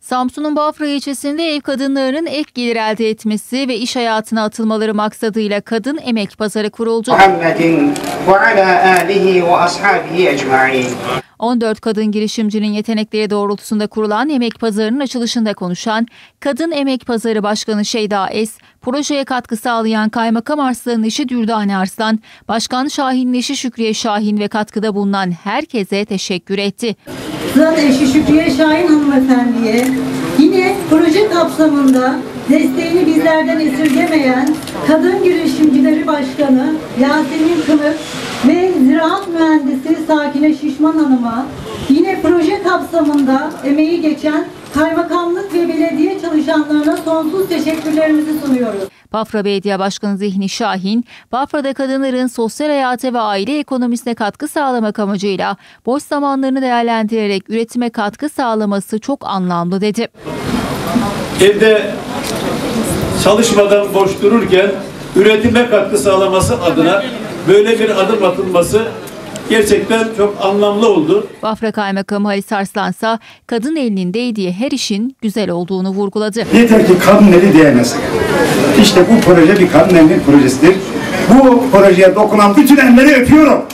Samsun'un Bafra ilçesinde ev kadınlarının ek gelir elde etmesi ve iş hayatına atılmaları maksadıyla Kadın Emek Pazarı kuruldu. 14 kadın girişimcinin yetenekleri doğrultusunda kurulan Emek Pazarı'nın açılışında konuşan Kadın Emek Pazarı Başkanı Şeyda Es, projeye katkı sağlayan Kaymakam Arslan'ın eşi Dürdane Arslan, Başkan Şahin'in eşi Şükriye Şahin ve katkıda bulunan herkese teşekkür etti. Zaten eşi Şükriye Şahin hanımefendiye yine proje kapsamında desteğini bizlerden esirgemeyen Kadın Girişimcileri Başkanı Yasemin Kılıç ve Ziraat Mühendisi Sakine Şişman Hanım'a yine proje kapsamında emeği geçen kaymakamlık ve belediye çalışanlarına sonsuz teşekkürlerimizi sunuyoruz. Bafra Belediye Başkanı Zihni Şahin, Bafra'da kadınların sosyal hayata ve aile ekonomisine katkı sağlamak amacıyla boş zamanlarını değerlendirerek üretime katkı sağlaması çok anlamlı dedi. Evde çalışmadan boş dururken üretime katkı sağlaması adına böyle bir adım atılması gerçekten çok anlamlı oldu. Bafra Kaymakamı Halis Arslansa kadın elinin değdiği her işin güzel olduğunu vurguladı. Yeter ki kadın eli değmesin. İşte bu proje bir kadın elinin projesidir. Bu projeye dokunan bütün elleri öpüyorum.